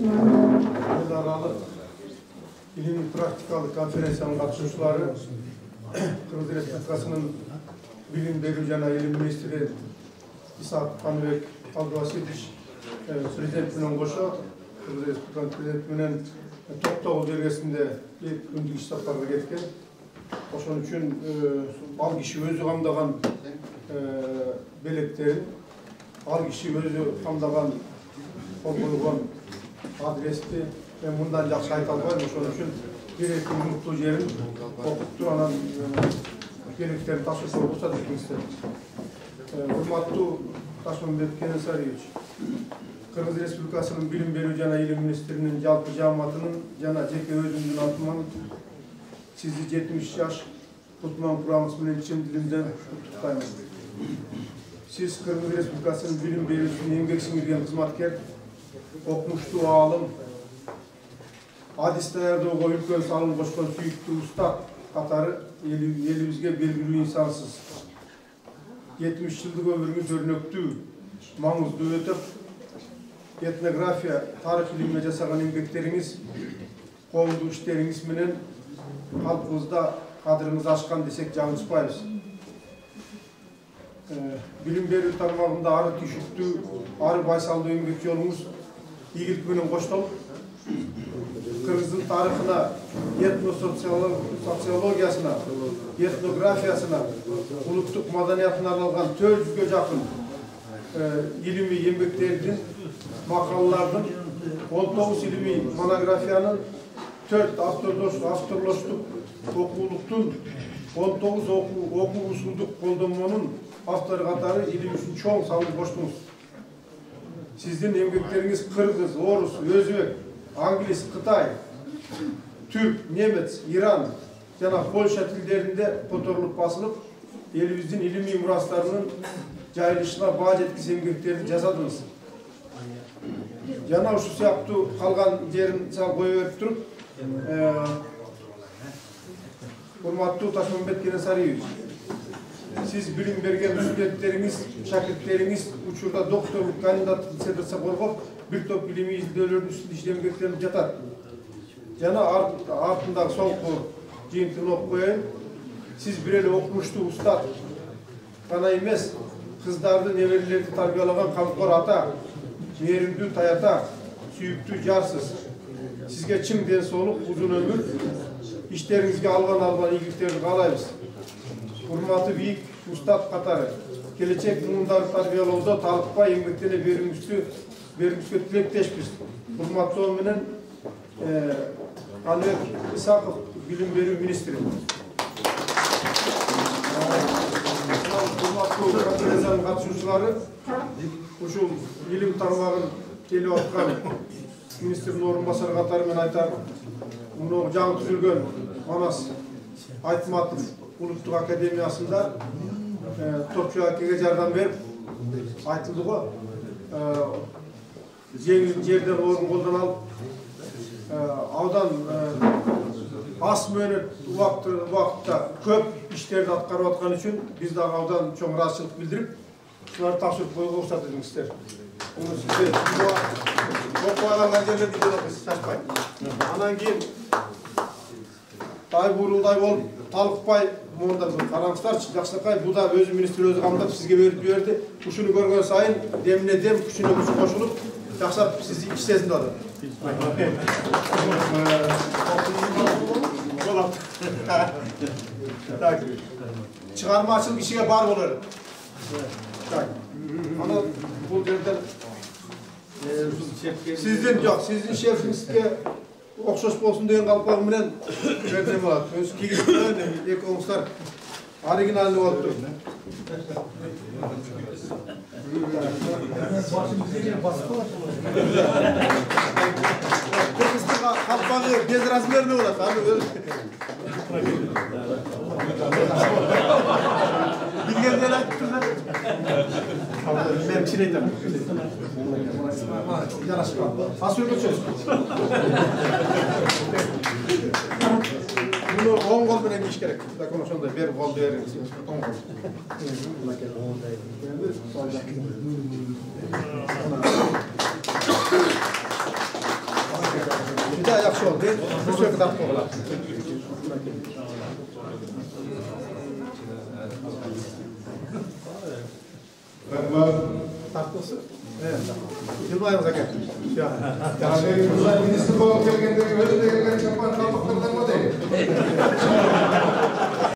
Aralık İlim Praktikalı Konferansiyanın katılımcıları Kırgız Respublikası'nın Bilim Beri Jana İlim Ministri İshak Kanbek Abdulvasitovich Prezident bilen koşa Kırgız Respublikası'nın Prezident bilen Toktogul bölgesinde bir gündük iş saparga ketken. Oşon üçün al kişi özü kamdagan beleklerin, al kişi özü kamdagan kol koygan adresti ben bundan жақсы айта албайм. Ошон үчүн керектүү муктуу жерин окуптуу анан керектерин тапшырса рухсат этиңиздер. Урматтуу Ташмамбет Кенесариевич, Кыргыз Республикасынын Билим берүү жана Илим министринин жалпы жааматынын жана жеке өзүмдүн атыман сизди 70 жаш кутман курамыңыз менен чын дилимден куттуктайм. Сиз Кыргыз Республикасынын билим берүүсүнүн эмгек сиңирген кызматкер, окумуштуу аалым, адис даярдоого үлкөн салым кошкон сүйүктүү устат катары элибизге белгилүү инсансыз. 70 жылдык өмүрүңүз өрнөктүү, маңыздуу өтөп, этнография, тарых илимине жасаган эмгектериңиз, коомдук иштериңиз менен калкыбызда кадырыңыз ашкан десек жаңылышпайбыз. Билим берүү тармагында ары түйшүктүү, ары байсалдуу эмгек жолуңуз ийгилик менен коштолуп, Кыргыздын тарыхына, этносоциологиясына, этнографиясына, улуттук маданиятына арналган 400-гө жакын илимий эмгектердин, макалалардын, 19 илимий монографиянын, 4 авторлоштук окуулуктун, 19 окуу усулдук колдонмонун автору катары илим үчүн чоң салым коштуңуз. Сиздин эмгектериңиз кыргыз, орус, өзбек, англис, Кытай, түрк, немец, Иран жана Польша тилдеринде которулуп басылып, элибиздин илимий мурастарынын жайылышына баа жеткис эмгектерди жасадыңыз. Жана ушу сыяктуу калган жерин кое берип туруп, урматтуу Ташмамбет Кенесариевич, сиз билим берген студенттериңиз, шакирттериңиз учурда докторлук, кандидаттык диссертация коргоп, бир топ илимий изилдөөлөрдүн үстүндө иштемектерип жатат. Жана артындагы соңку жыйынтыгын окуп коеюн. Сиз бир эле окумуштуу устат гана эмес, кыздарды, неберелерди тарбиялаган камкор ата, мээримдүү таята, сүйүктүү жарсыз. Сизге чың ден соолук, узун өмүр, иштериңизге алган ийгиликтерди каалайбыз. Урматы бийик устат катары келечек муундарды тарбиялоодо талыкпай эмгектене берүүгүзгө тилектешпиз. Урматтоо менен Канбек Исаков, билим берүү министри. Урматтуу конференциянын катышуучулары, ушул илим тармагын келип аткан министрдин орун басары катары мен айтам, муну жаңы түзүлгөн Манас Айтматов Улуттук академиясында топчу акеге жардам берип, айтылды го, жеңил жерден орун колдон алып, аудан аз мөөнөт убакытта көп иштерди аткарып аткан үчүн биз дагы аудан чоң ыраазычылык билдирип, ушуларды тапшырып коюуга уруксат этиңиздер. Муну сизге окуп алган жерлерди шашпай. Анан кийин тай буурулдай болуп, талыкпай монда караңыздарчы, жакшынакай, бул да өзү министр өзү камдап сизге берип жиберди. Ушуну көргөн сайын демине дем, күчүнө күч кошулуп, жакшап сизди ич сезиндип атат. Так. Чыгармачылык ишиге бар болор. Так. Ана бул жерден сиздин жок, сиздин шефиңизге окшош болсун деген калпагы менен берсем болот. Өз кийгизген эки оңуңуздар оригинальный болуп тур. Калпагы безразмерный болот. Билгенден айттыңдар. Мен кичине айтам. Жарашпа. Ас өргөчөз. Муну оң кол менен кийиш керек. Такон ошондой бер колду бериңиз. Оң кол. Ja yaxshi oldu. Bu sökü tapıp oğlan. Tatlısı. Evet. Yılmayımıza gel. Yani minister болып келгендегі өзі деген шапан қалпақтардан ба дейді